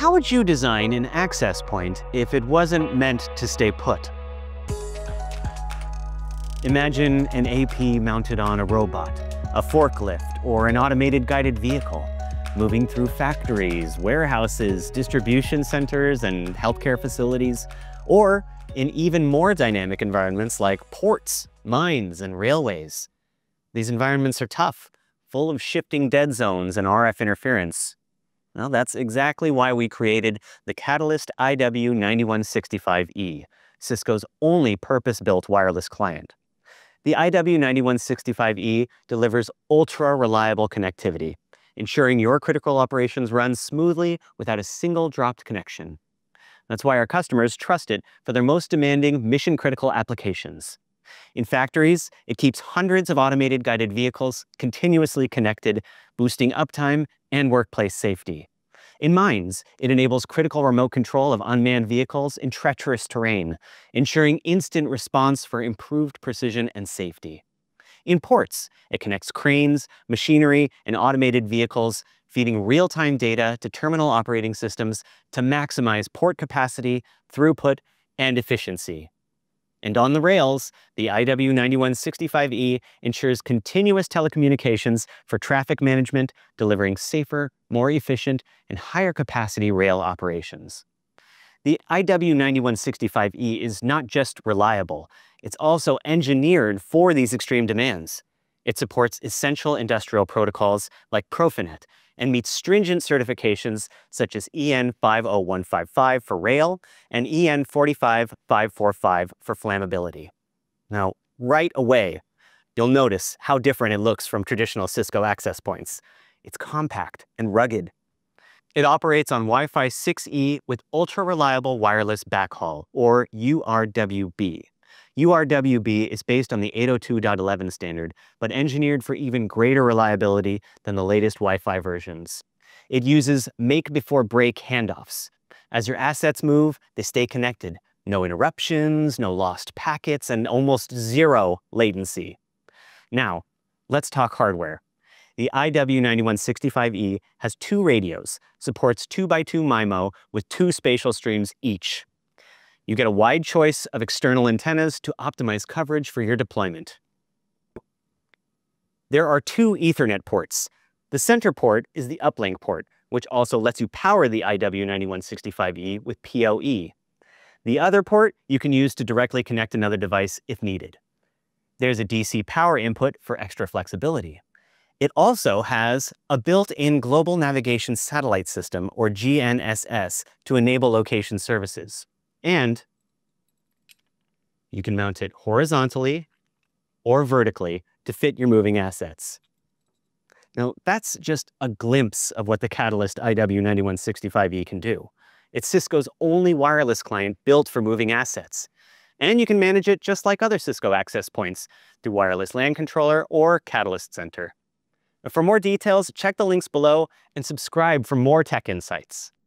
how would you design an access point if it wasn't meant to stay put? Imagine an AP mounted on a robot, a forklift, or an automated guided vehicle, moving through factories, warehouses, distribution centers, and healthcare facilities, or in even more dynamic environments like ports, mines, and railways. These environments are tough, full of shifting dead zones and RF interference. Well, that's exactly why we created the Catalyst IW9165E, Cisco's only purpose-built wireless client. The IW9165E delivers ultra-reliable connectivity, ensuring your critical operations run smoothly without a single dropped connection. That's why our customers trust it for their most demanding mission-critical applications. In factories, it keeps hundreds of automated guided vehicles continuously connected, boosting uptime and workplace safety. In mines, it enables critical remote control of unmanned vehicles in treacherous terrain, ensuring instant response for improved precision and safety. In ports, it connects cranes, machinery, and automated vehicles, feeding real-time data to terminal operating systems to maximize port capacity, throughput, and efficiency. And on the rails, the IW9165E ensures continuous telecommunications for traffic management, delivering safer, more efficient, and higher capacity rail operations. The IW9165E is not just reliable, it's also engineered for these extreme demands. It supports essential industrial protocols like Profinet and meets stringent certifications such as EN 50155 for rail and EN 45545 for flammability. Now, right away, you'll notice how different it looks from traditional Cisco access points. It's compact and rugged. It operates on Wi-Fi 6E with Ultra-Reliable Wireless Backhaul, or URWB. URWB is based on the 802.11 standard, but engineered for even greater reliability than the latest Wi-Fi versions. It uses make-before-break handoffs. As your assets move, they stay connected. No interruptions, no lost packets, and almost zero latency. Now, let's talk hardware. The IW9165E has 2 radios, supports 2x2 MIMO with 2 spatial streams each. You get a wide choice of external antennas to optimize coverage for your deployment. There are 2 Ethernet ports. The center port is the uplink port, which also lets you power the IW9165E with PoE. The other port you can use to directly connect another device if needed. There's a DC power input for extra flexibility. It also has a built-in Global Navigation Satellite System, or GNSS, to enable location services. And you can mount it horizontally or vertically to fit your moving assets. Now, that's just a glimpse of what the Catalyst IW9165E can do. It's Cisco's only wireless client built for moving assets. And you can manage it just like other Cisco access points through Wireless LAN Controller or Catalyst Center. For more details, check the links below and subscribe for more tech insights.